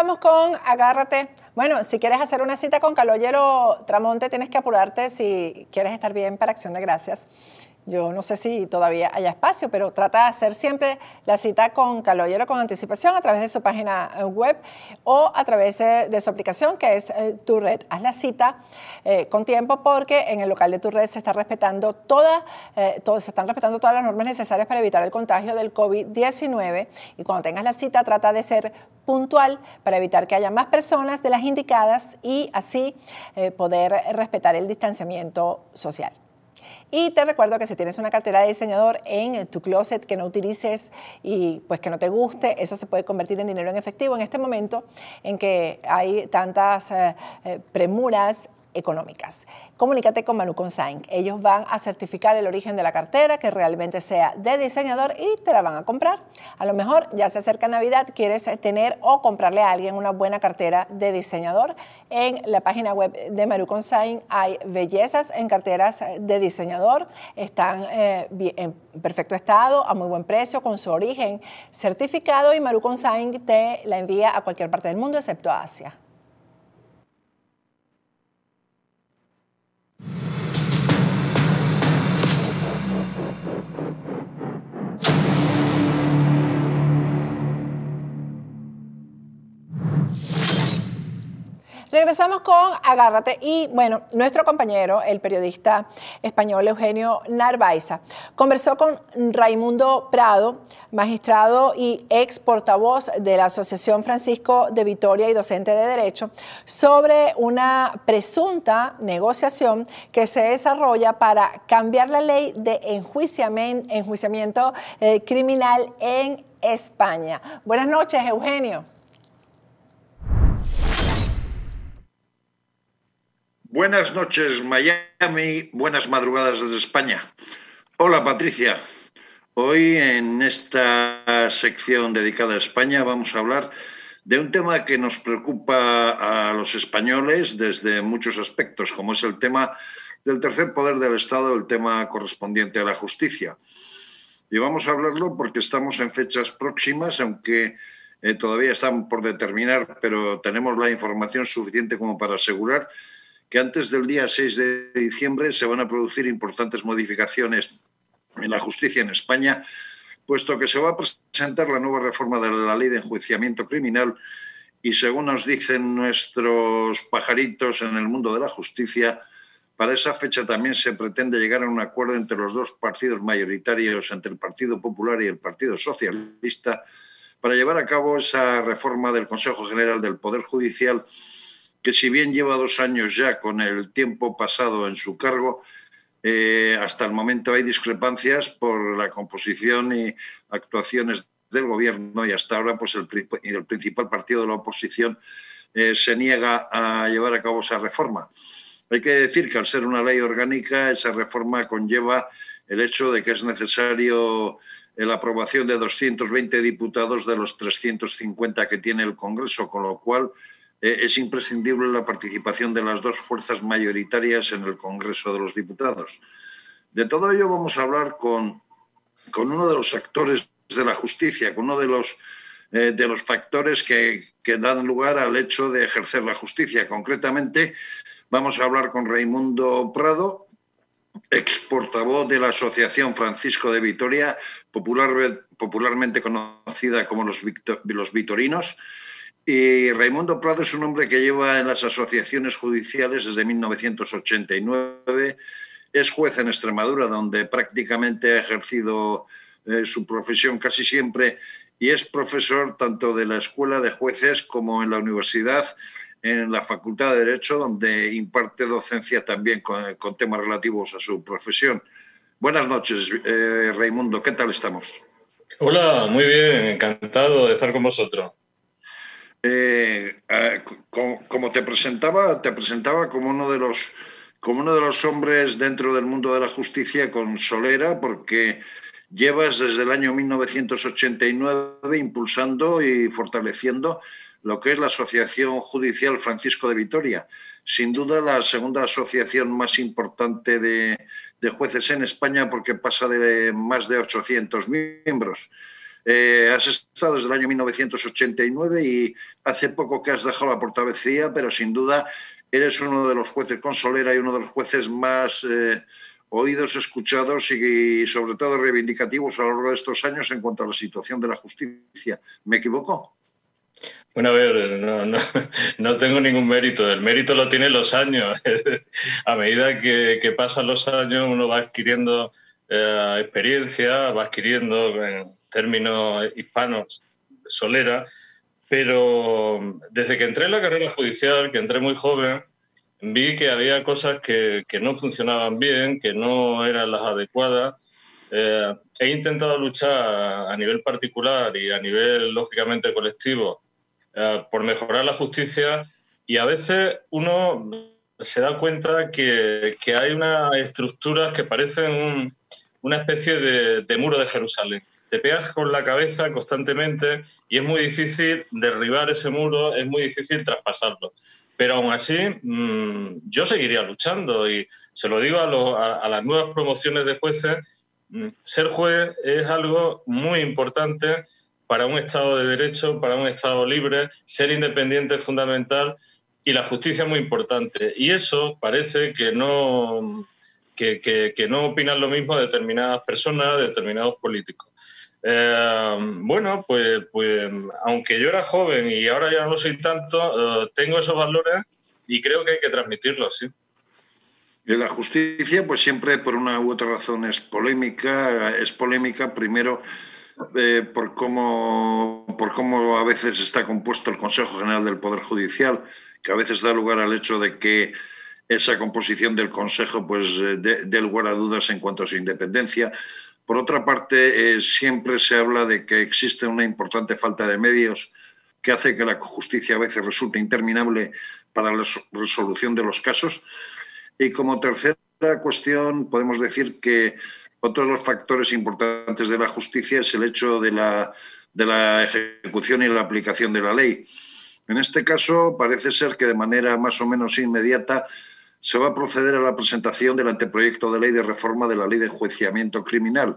Regresamos con Agárrate. Bueno, si quieres hacer una cita con Calogero Tramonte, tienes que apurarte si quieres estar bien para Acción de Gracias. Yo no sé si todavía haya espacio, pero trata de hacer siempre la cita con Calogero con anticipación a través de su página web o a través de su aplicación, que es Tu Red. Haz la cita con tiempo, porque en el local de Tu Red se están respetando todas las normas necesarias para evitar el contagio del COVID-19. Y cuando tengas la cita, trata de ser puntual para evitar que haya más personas de las indicadas y así poder respetar el distanciamiento social. Y te recuerdo que si tienes una cartera de diseñador en tu closet que no utilices y pues que no te guste, eso se puede convertir en dinero en efectivo en este momento en que hay tantas premuras económicas. Comunícate con Manu Consign. Ellos van a certificar el origen de la cartera, que realmente sea de diseñador, y te la van a comprar. A lo mejor ya se acerca Navidad, quieres tener o comprarle a alguien una buena cartera de diseñador. En la página web de Manu Consign hay bellezas en carteras de diseñador. Están en perfecto estado, a muy buen precio, con su origen certificado, y Manu Consign te la envía a cualquier parte del mundo excepto a Asia. Regresamos con Agárrate y, bueno, nuestro compañero, el periodista español Eugenio Narváez, conversó con Raimundo Prado, magistrado y ex portavoz de la Asociación Francisco de Vitoria y docente de Derecho, sobre una presunta negociación que se desarrolla para cambiar la ley de enjuiciamiento criminal en España. Buenas noches, Eugenio. Buenas noches, Miami. Buenas madrugadas desde España. Hola, Patricia. Hoy en esta sección dedicada a España vamos a hablar de un tema que nos preocupa a los españoles desde muchos aspectos, como es el tema del tercer poder del Estado, el tema correspondiente a la justicia. Y vamos a hablarlo porque estamos en fechas próximas, aunque todavía están por determinar, pero tenemos la información suficiente como para asegurar que antes del día 6 de diciembre se van a producir importantes modificaciones en la justicia en España, puesto que se va a presentar la nueva reforma de la ley de enjuiciamiento criminal y, según nos dicen nuestros pajaritos en el mundo de la justicia, para esa fecha también se pretende llegar a un acuerdo entre los dos partidos mayoritarios, entre el Partido Popular y el Partido Socialista, para llevar a cabo esa reforma del Consejo General del Poder Judicial, que si bien lleva 2 años ya con el tiempo pasado en su cargo, hasta el momento hay discrepancias por la composición y actuaciones del Gobierno, y hasta ahora pues el principal partido de la oposición se niega a llevar a cabo esa reforma. Hay que decir que al ser una ley orgánica, esa reforma conlleva el hecho de que es necesario la aprobación de 220 diputados de los 350 que tiene el Congreso, con lo cual es imprescindible la participación de las dos fuerzas mayoritarias en el Congreso de los Diputados. De todo ello vamos a hablar con uno de los actores de la justicia, con uno de los factores que dan lugar al hecho de ejercer la justicia. Concretamente, vamos a hablar con Raimundo Prado, ex portavoz de la Asociación Francisco de Vitoria, popularmente conocida como los Vitorinos. Y Raimundo Prado es un hombre que lleva en las asociaciones judiciales desde 1989, es juez en Extremadura, donde prácticamente ha ejercido su profesión casi siempre, y es profesor tanto de la Escuela de Jueces como en la universidad, en la Facultad de Derecho, donde imparte docencia también con temas relativos a su profesión. Buenas noches, Raimundo, ¿qué tal estamos? Hola, muy bien, encantado de estar con vosotros. Como te presentaba como uno de los hombres dentro del mundo de la justicia con solera, porque llevas desde el año 1989 impulsando y fortaleciendo lo que es la Asociación Judicial Francisco de Vitoria, sin duda la segunda asociación más importante de jueces en España, porque pasa de más de 800 miembros. Has estado desde el año 1989 y hace poco que has dejado la portavocía, pero sin duda eres uno de los jueces con solera y uno de los jueces más oídos, escuchados y sobre todo reivindicativos a lo largo de estos años en cuanto a la situación de la justicia. ¿Me equivoco? Bueno, a ver, no tengo ningún mérito. El mérito lo tienen los años. A medida que pasan los años, uno va adquiriendo experiencia, va adquiriendo, en términos hispanos, solera. Pero desde que entré en la carrera judicial, que entré muy joven, vi que había cosas que no funcionaban bien, que no eran las adecuadas. He intentado luchar a nivel particular y a nivel, lógicamente, colectivo por mejorar la justicia, y a veces uno se da cuenta que hay unas estructuras que parecen una especie de muro de Jerusalén. Te pegas con la cabeza constantemente y es muy difícil derribar ese muro, es muy difícil traspasarlo. Pero aún así, yo seguiría luchando, y se lo digo a las nuevas promociones de jueces. Ser juez es algo muy importante para un Estado de Derecho, para un Estado libre. Ser independiente es fundamental, y la justicia es muy importante. Y eso parece que no opinan lo mismo determinadas personas, determinados políticos. Bueno, pues aunque yo era joven y ahora ya no lo soy tanto, tengo esos valores y creo que hay que transmitirlos, sí. La justicia, pues siempre por una u otra razón es polémica. Es polémica primero por cómo a veces está compuesto el Consejo General del Poder Judicial, que a veces da lugar al hecho de que esa composición del Consejo pues dé lugar a dudas en cuanto a su independencia. Por otra parte, siempre se habla de que existe una importante falta de medios que hace que la justicia a veces resulte interminable para la resolución de los casos. Y como tercera cuestión, podemos decir que otro de los factores importantes de la justicia es el hecho de la ejecución y la aplicación de la ley. En este caso, parece ser que de manera más o menos inmediata se va a proceder a la presentación del anteproyecto de ley de reforma de la ley de enjuiciamiento criminal.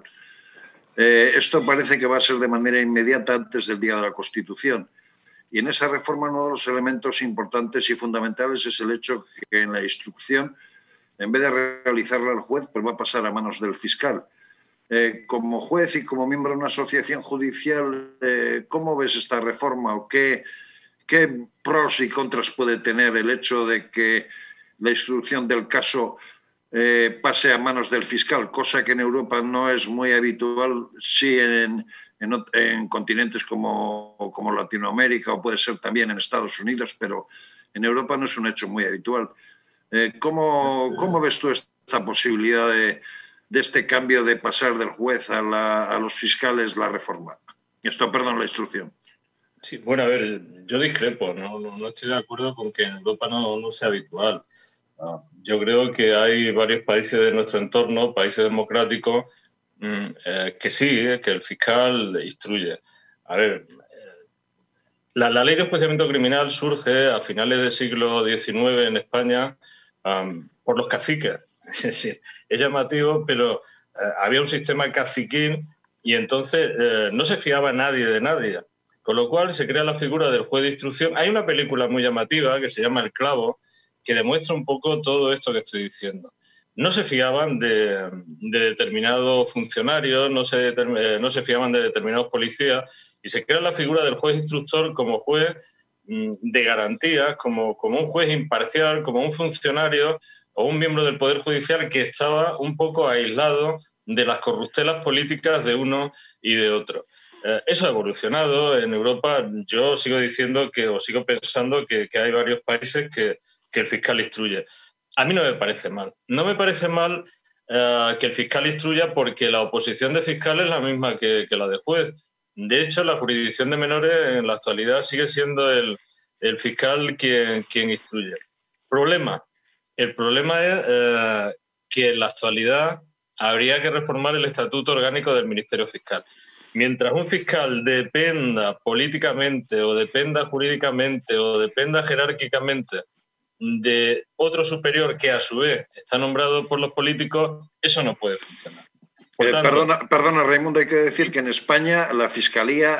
Esto parece que va a ser de manera inmediata antes del Día de la Constitución. Y en esa reforma uno de los elementos importantes y fundamentales es el hecho que en la instrucción, en vez de realizarla el juez, pues va a pasar a manos del fiscal. Como juez y como miembro de una asociación judicial, ¿cómo ves esta reforma o qué pros y contras puede tener el hecho de que la instrucción del caso pase a manos del fiscal, cosa que en Europa no es muy habitual, sí en continentes como Latinoamérica o puede ser también en Estados Unidos, pero en Europa no es un hecho muy habitual. ¿Cómo ves tú esta posibilidad de este cambio de pasar del juez a los fiscales la reforma? La instrucción. Sí, bueno, a ver, yo discrepo, no estoy de acuerdo con que en Europa no sea habitual. Yo creo que hay varios países de nuestro entorno, países democráticos, que sí, que el fiscal instruye. A ver, la ley de enjuiciamiento criminal surge a finales del siglo XIX en España por los caciques. Es decir, es llamativo, pero había un sistema caciquil y entonces no se fiaba nadie de nadie. Con lo cual se crea la figura del juez de instrucción. Hay una película muy llamativa que se llama El clavo, que demuestra un poco todo esto que estoy diciendo. No se fiaban de determinados funcionarios, no se fiaban de determinados policías, y se crea la figura del juez instructor como juez de garantías, como un juez imparcial, como un funcionario o un miembro del Poder Judicial que estaba un poco aislado de las corruptelas políticas de uno y de otro. Eso ha evolucionado en Europa. Yo sigo diciendo sigo pensando que hay varios países que el fiscal instruye. A mí no me parece mal. No me parece mal que el fiscal instruya porque la oposición de fiscal es la misma que la de juez. De hecho, la jurisdicción de menores en la actualidad sigue siendo el fiscal quien instruye. El problema es que en la actualidad habría que reformar el Estatuto Orgánico del Ministerio Fiscal. Mientras un fiscal dependa políticamente o dependa jurídicamente o dependa jerárquicamente de otro superior que a su vez está nombrado por los políticos, eso no puede funcionar. Por tanto, Perdona, Raimundo, hay que decir que en España la Fiscalía,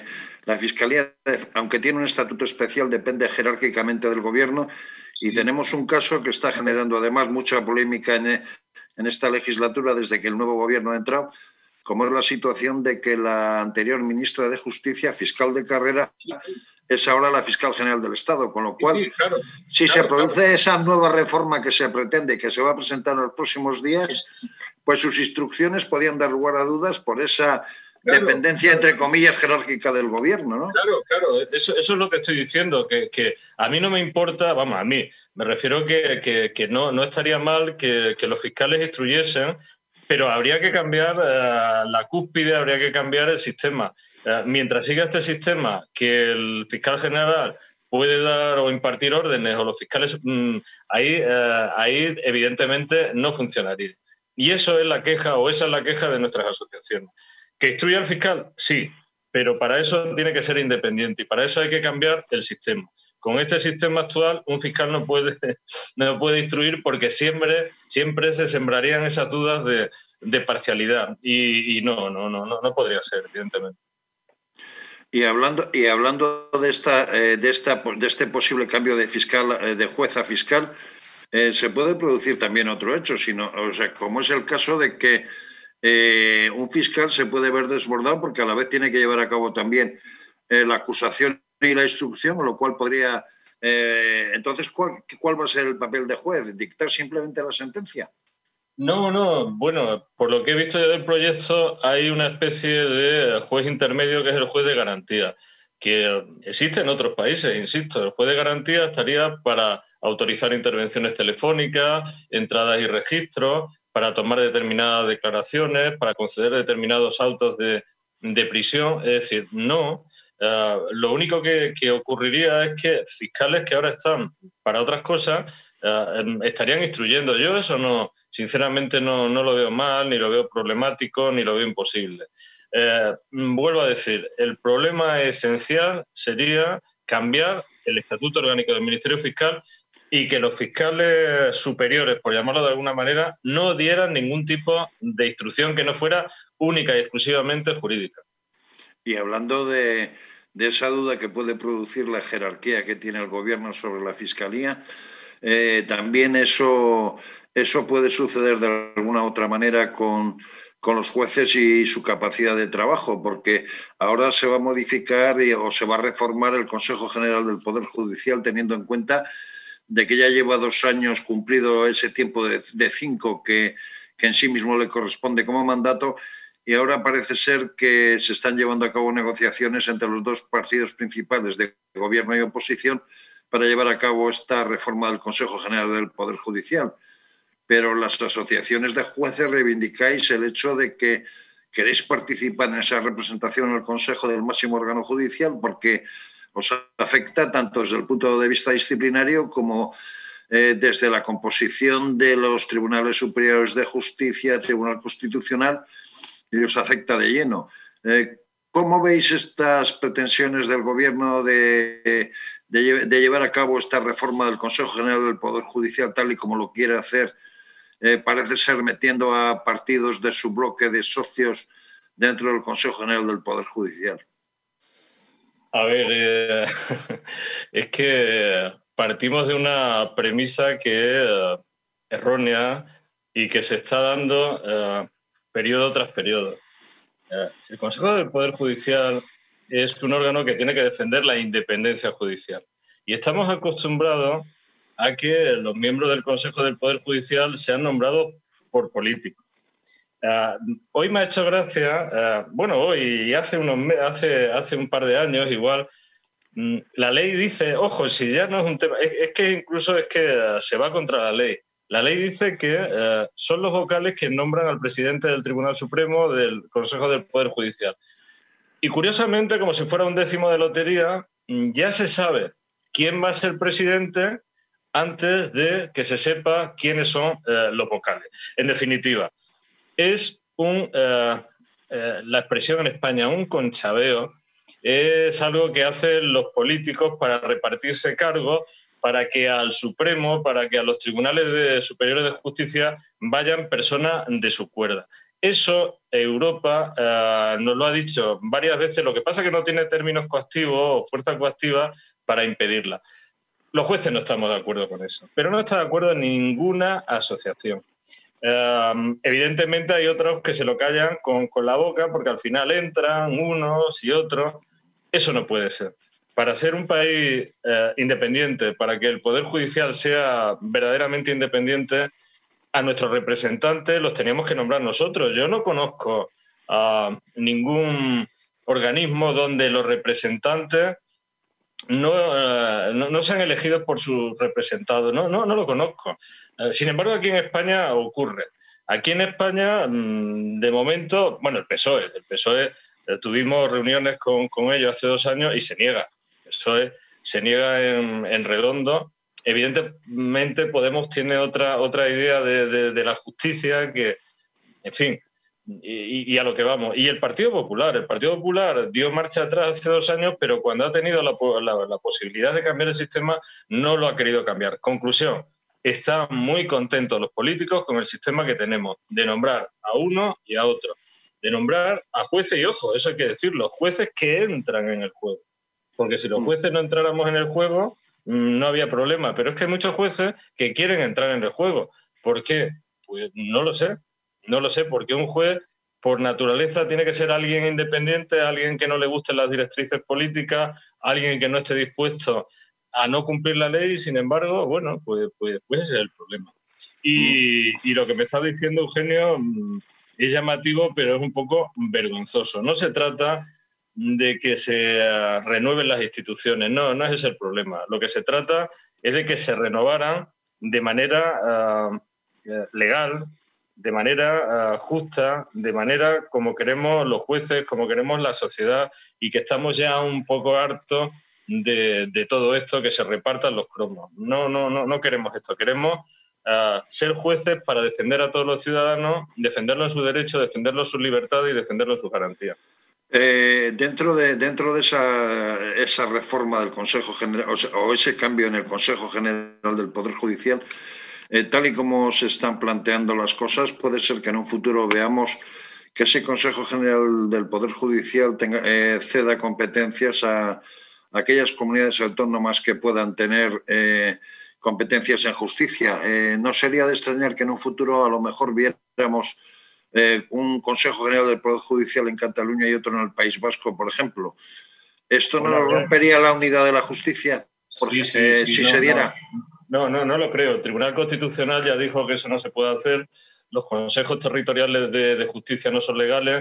aunque tiene un estatuto especial, depende jerárquicamente del Gobierno y tenemos un caso que está generando además mucha polémica en esta legislatura desde que el nuevo Gobierno ha entrado, como es la situación de que la anterior ministra de Justicia, fiscal de carrera, es ahora la fiscal general del Estado, con lo cual, si se produce esa nueva reforma que se pretende, que se va a presentar en los próximos días, pues sus instrucciones podían dar lugar a dudas por esa dependencia, entre comillas, jerárquica del Gobierno, ¿no? Claro, eso es lo que estoy diciendo, que a mí no me importa, vamos, a mí, me refiero que no estaría mal que los fiscales instruyesen, pero habría que cambiar la cúspide, habría que cambiar el sistema. Mientras siga este sistema, que el fiscal general puede dar o impartir órdenes, o los fiscales, ahí evidentemente no funcionaría. Y eso es la queja, o esa es la queja de nuestras asociaciones. ¿Que instruya al fiscal? Sí, pero para eso tiene que ser independiente y para eso hay que cambiar el sistema. Con este sistema actual, un fiscal no puede instruir porque siempre se sembrarían esas dudas de parcialidad y no podría ser, evidentemente. Y hablando de este posible cambio de fiscal, de juez a fiscal, se puede producir también otro hecho, como es el caso de que un fiscal se puede ver desbordado porque a la vez tiene que llevar a cabo también la acusación y la instrucción, con lo cual podría... entonces, ¿cuál va a ser el papel de juez? ¿Dictar simplemente la sentencia? No. Bueno, por lo que he visto yo del proyecto, hay una especie de juez intermedio que es el juez de garantía, que existe en otros países, insisto. El juez de garantía estaría para autorizar intervenciones telefónicas, entradas y registros, para tomar determinadas declaraciones, para conceder determinados autos de prisión. Es decir, no. Lo único que ocurriría es que fiscales que ahora están para otras cosas estarían instruyendo. Yo eso no, sinceramente no lo veo mal, ni lo veo problemático, ni lo veo imposible. Vuelvo a decir, el problema esencial sería cambiar el Estatuto Orgánico del Ministerio Fiscal y que los fiscales superiores, por llamarlo de alguna manera, no dieran ningún tipo de instrucción que no fuera única y exclusivamente jurídica. Y hablando de esa duda que puede producir la jerarquía que tiene el Gobierno sobre la Fiscalía, también eso puede suceder de alguna otra manera con los jueces y su capacidad de trabajo, porque ahora se va a modificar o se va a reformar el Consejo General del Poder Judicial, teniendo en cuenta de que ya lleva 2 años cumplido ese tiempo de 5 que en sí mismo le corresponde como mandato, y ahora parece ser que se están llevando a cabo negociaciones entre los 2 partidos principales de gobierno y oposición para llevar a cabo esta reforma del Consejo General del Poder Judicial. Pero las asociaciones de jueces reivindicáis el hecho de que queréis participar en esa representación en el Consejo del máximo órgano judicial porque os afecta tanto desde el punto de vista disciplinario como desde la composición de los tribunales superiores de justicia, Tribunal Constitucional, y os afecta de lleno. ¿Cómo veis estas pretensiones del Gobierno de llevar a cabo esta reforma del Consejo General del Poder Judicial tal y como lo quiere hacer? Parece ser metiendo a partidos de su bloque de socios dentro del Consejo General del Poder Judicial. A ver, es que partimos de una premisa que es errónea y que se está dando periodo tras periodo. El Consejo del Poder Judicial es un órgano que tiene que defender la independencia judicial. Y estamos acostumbrados a que los miembros del Consejo del Poder Judicial sean nombrados por políticos. Hoy me ha hecho gracia, hoy y hace un par de años igual, la ley dice, ojo, si ya no es un tema, es que se va contra la ley. La ley dice que son los vocales quienes nombran al presidente del Tribunal Supremo del Consejo del Poder Judicial. Y curiosamente, como si fuera un décimo de lotería, ya se sabe quién va a ser presidente antes de que se sepa quiénes son los vocales. En definitiva, es la expresión en España, un conchaveo, es algo que hacen los políticos para repartirse cargos, para que al Supremo, para que a los tribunales superiores de justicia vayan personas de su cuerda. Eso Europa nos lo ha dicho varias veces. Lo que pasa es que no tiene términos coactivos o fuerza coactiva para impedirla. Los jueces no estamos de acuerdo con eso, pero no está de acuerdo ninguna asociación. Evidentemente hay otros que se lo callan con la boca porque al final entran unos y otros. Eso no puede ser. Para ser un país independiente, para que el Poder Judicial sea verdaderamente independiente, a nuestros representantes los teníamos que nombrar nosotros. Yo no conozco ningún organismo donde los representantes no sean elegidos por sus representados. No lo conozco. Sin embargo, aquí en España ocurre. Aquí en España, de momento, bueno, el PSOE tuvimos reuniones con ellos hace 2 años y se niega. El PSOE se niega en redondo. Evidentemente Podemos tiene otra idea de la justicia que, en fin, y a lo que vamos. Y el Partido Popular dio marcha atrás hace 2 años, pero cuando ha tenido la posibilidad de cambiar el sistema, no lo ha querido cambiar. Conclusión, están muy contentos los políticos con el sistema que tenemos, de nombrar a uno y a otro, de nombrar a jueces, y ojo, eso hay que decirlo, jueces que entran en el juego. Porque si los jueces no entráramos en el juego, no había problema. Pero es que hay muchos jueces que quieren entrar en el juego. ¿Por qué? Pues no lo sé. No lo sé, porque un juez, por naturaleza, tiene que ser alguien independiente, alguien que no le gusten las directrices políticas, alguien que no esté dispuesto a no cumplir la ley. Sin embargo, bueno, pues ese es el problema. Y lo que me está diciendo Eugenio es llamativo, pero es un poco vergonzoso. No se trata de que se renueven las instituciones. No es ese el problema. Lo que se trata es de que se renovaran de manera legal, de manera justa, de manera como queremos los jueces, como queremos la sociedad, y que estamos ya un poco hartos de todo esto, que se repartan los cromos. No queremos esto. Queremos ser jueces para defender a todos los ciudadanos, defenderlos en sus derechos, defenderlos en sus libertades y defenderlos en sus garantías. Dentro de esa reforma del Consejo General, o ese cambio en el Consejo General del Poder Judicial, tal y como se están planteando las cosas, puede ser que en un futuro veamos que ese Consejo General del Poder Judicial ceda competencias a aquellas comunidades autónomas que puedan tener competencias en justicia. No sería de extrañar que en un futuro a lo mejor viéramos un Consejo General del Poder Judicial en Cataluña y otro en el País Vasco, por ejemplo. ¿Esto no rompería la unidad de la justicia si se diera? No lo creo. El Tribunal Constitucional ya dijo que eso no se puede hacer. Los consejos territoriales de justicia no son legales.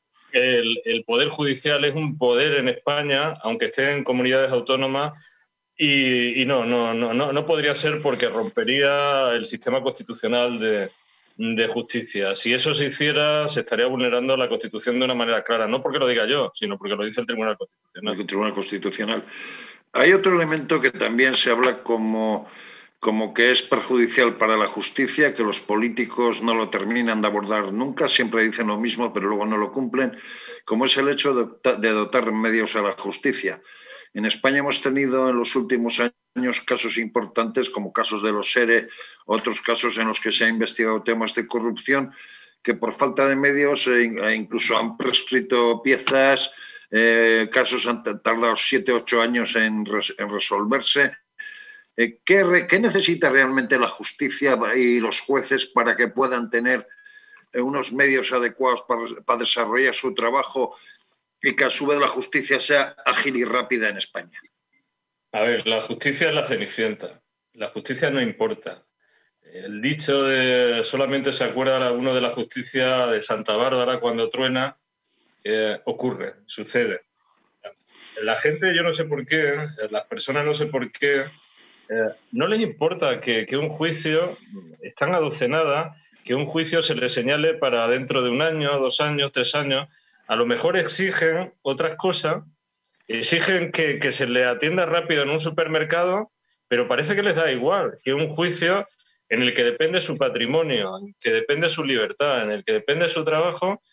El Poder Judicial es un poder en España, aunque esté en comunidades autónomas, y no podría ser porque rompería el sistema constitucional de justicia. Si eso se hiciera, se estaría vulnerando la Constitución de una manera clara, no porque lo diga yo, sino porque lo dice el Tribunal Constitucional. El Tribunal Constitucional. Hay otro elemento que también se habla como que es perjudicial para la justicia, que los políticos no lo terminan de abordar nunca, siempre dicen lo mismo, pero luego no lo cumplen, como es el hecho de dotar medios a la justicia. En España hemos tenido en los últimos años casos importantes, como casos de los SERE, otros casos en los que se han investigado temas de corrupción, que por falta de medios incluso han prescrito piezas, casos han tardado 7 u 8 años en resolverse. ¿Qué necesita realmente la justicia y los jueces para que puedan tener unos medios adecuados para desarrollar su trabajo y que a su vez la justicia sea ágil y rápida en España? A ver, la justicia es la Cenicienta. La justicia no importa. El dicho de solamente se acuerda uno de la justicia de Santa Bárbara cuando truena, ocurre, sucede. La gente, yo no sé por qué, las personas no sé por qué, no les importa que un juicio, están adocenadas, que un juicio se les señale para dentro de 1 año, 2 años, 3 años. A lo mejor exigen otras cosas, exigen que se les atienda rápido en un supermercado, pero parece que les da igual que un juicio en el que depende su patrimonio, en el que depende su libertad, en el que depende su trabajo,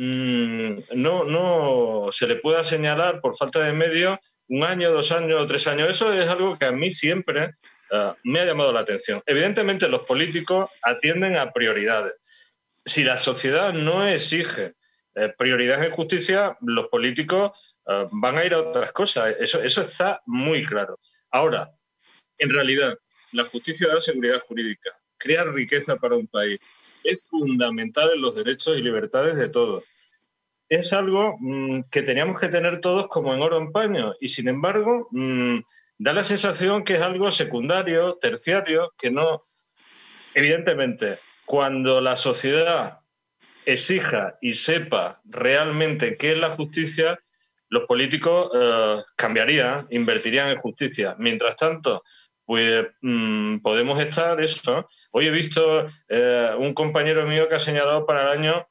no se le pueda señalar por falta de medios 1 año, 2 años, 3 años. Eso es algo que a mí siempre me ha llamado la atención. Evidentemente los políticos atienden a prioridades. si la sociedad no exige prioridad en justicia, los políticos van a ir a otras cosas. Eso está muy claro. Ahora, en realidad, la justicia da seguridad jurídica, crea riqueza para un país, es fundamental en los derechos y libertades de todos. Es algo que teníamos que tener todos como en oro en paño y, sin embargo, da la sensación que es algo secundario, terciario, que no... Evidentemente, cuando la sociedad exija y sepa realmente qué es la justicia, los políticos cambiarían, invertirían en justicia. Mientras tanto, pues podemos estar eso. Hoy he visto un compañero mío que ha señalado para el año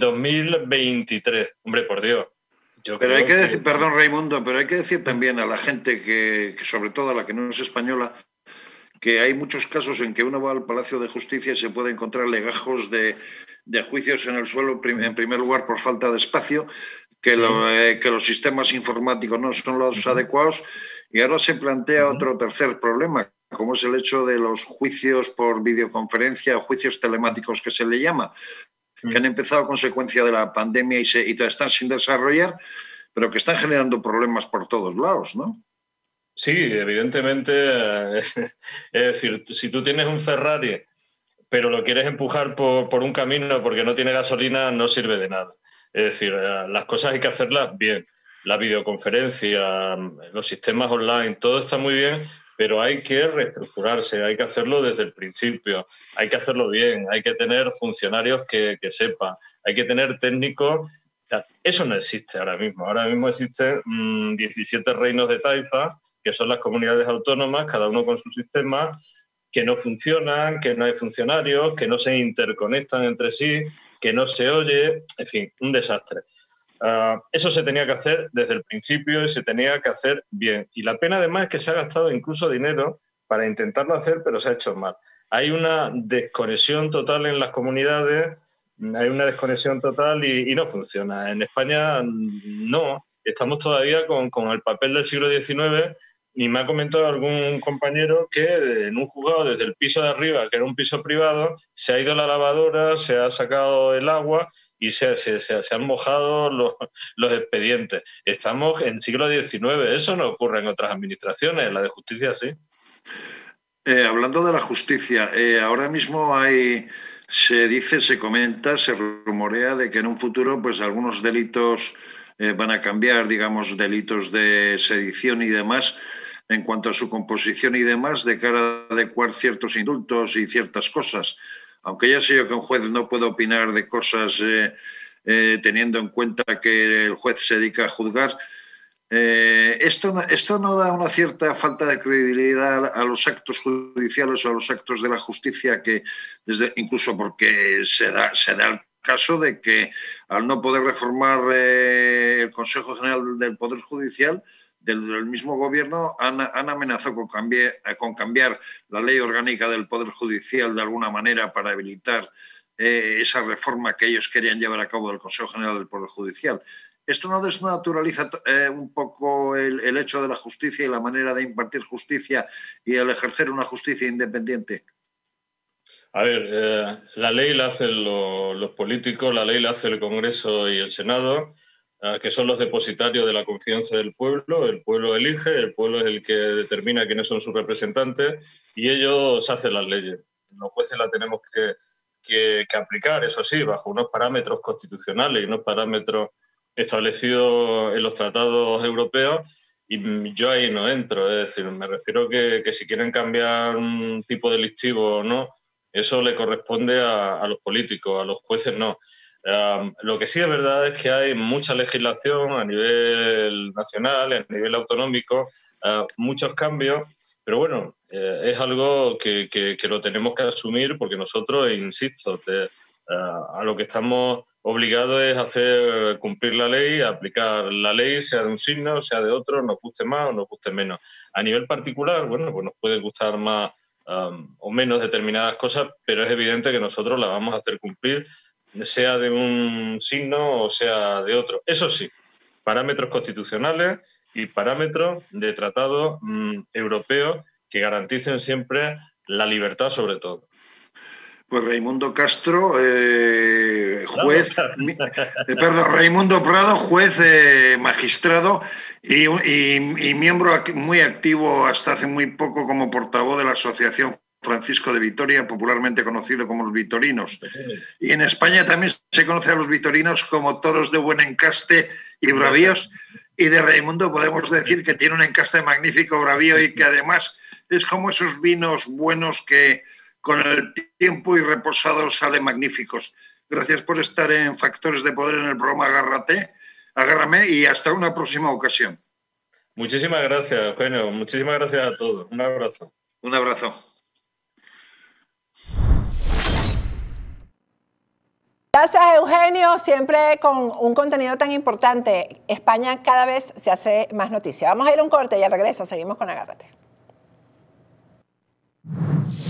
2023. Hombre, por Dios. Pero hay que decir, perdón Raimundo, pero hay que decir también a la gente que sobre todo a la que no es española, que hay muchos casos en que uno va al Palacio de Justicia y se puede encontrar legajos de juicios en el suelo, en primer lugar por falta de espacio, que los sistemas informáticos no son los adecuados, y ahora se plantea otro tercer problema, como es el hecho de los juicios por videoconferencia o juicios telemáticos que se le llama, que han empezado a consecuencia de la pandemia y están sin desarrollar, pero que están generando problemas por todos lados, ¿no? Sí, evidentemente. Es decir, si tú tienes un Ferrari, pero lo quieres empujar por un camino porque no tiene gasolina, no sirve de nada. Es decir, las cosas hay que hacerlas bien. La videoconferencia, los sistemas online, todo está muy bien, pero hay que reestructurarse, hay que hacerlo desde el principio, hay que hacerlo bien, hay que tener funcionarios que sepan, hay que tener técnicos. Eso no existe ahora mismo. Ahora mismo existen 17 reinos de taifa, que son las comunidades autónomas, cada uno con su sistema, que no funcionan, que no hay funcionarios, que no se interconectan entre sí, que no se oye, en fin, un desastre. Eso se tenía que hacer desde el principio y se tenía que hacer bien. Y la pena además es que se ha gastado incluso dinero para intentarlo hacer, pero se ha hecho mal. Hay una desconexión total en las comunidades, hay una desconexión total y no funciona. En España no, estamos todavía con el papel del siglo XIX. Y me ha comentado algún compañero que en un juzgado desde el piso de arriba, que era un piso privado, se ha ido la lavadora, se ha sacado el agua y se han mojado los expedientes. Estamos en siglo XIX, eso no ocurre en otras administraciones, en la de justicia sí. Hablando de la justicia, ahora mismo se comenta, se rumorea de que en un futuro pues algunos delitos van a cambiar, digamos, delitos de sedición y demás, en cuanto a su composición y demás, de cara a adecuar ciertos indultos y ciertas cosas. Aunque ya sé yo que un juez no puede opinar de cosas teniendo en cuenta que el juez se dedica a juzgar, esto no da una cierta falta de credibilidad a los actos judiciales o a los actos de la justicia, que incluso porque se da el caso de que al no poder reformar el Consejo General del Poder Judicial, del mismo gobierno han amenazado con cambiar la ley orgánica del Poder Judicial de alguna manera para habilitar esa reforma que ellos querían llevar a cabo del Consejo General del Poder Judicial. ¿Esto no desnaturaliza un poco el hecho de la justicia y la manera de impartir justicia y el ejercer una justicia independiente? A ver, la ley la hacen los políticos, la ley la hace el Congreso y el Senado, que son los depositarios de la confianza del pueblo. El pueblo elige, el pueblo es el que determina quiénes son sus representantes y ellos hacen las leyes. Los jueces las tenemos que aplicar, eso sí, bajo unos parámetros constitucionales y unos parámetros establecidos en los tratados europeos, y yo ahí no entro. Es decir, me refiero que si quieren cambiar un tipo delictivo o no, eso le corresponde a los políticos, a los jueces no. Lo que sí es verdad es que hay mucha legislación a nivel nacional, a nivel autonómico, muchos cambios, pero bueno, es algo que lo tenemos que asumir porque nosotros, insisto, a lo que estamos obligados es hacer cumplir la ley, aplicar la ley, sea de un signo, sea de otro, nos guste más o nos guste menos. A nivel particular, bueno, pues nos pueden gustar más o menos determinadas cosas, pero es evidente que nosotros las vamos a hacer cumplir, sea de un signo o sea de otro. Eso sí, parámetros constitucionales y parámetros de tratados europeos que garanticen siempre la libertad sobre todo. Pues Raimundo Castro, juez, perdón, Raimundo Prado, juez, magistrado y miembro muy activo hasta hace muy poco como portavoz de la Asociación Francisco de Vitoria, popularmente conocido como los vitorinos. Y en España también se conoce a los vitorinos como toros de buen encaste y bravíos. Y de Raimundo podemos decir que tiene un encaste magnífico, bravío, y que además es como esos vinos buenos que con el tiempo y reposados salen magníficos. Gracias por estar en Factores de Poder en el programa Agárrame, y hasta una próxima ocasión. Muchísimas gracias, Eugenio. Muchísimas gracias a todos. Un abrazo. Un abrazo. Gracias, Eugenio, siempre con un contenido tan importante. España cada vez se hace más noticia. Vamos a ir a un corte y al regreso seguimos con Agárrate.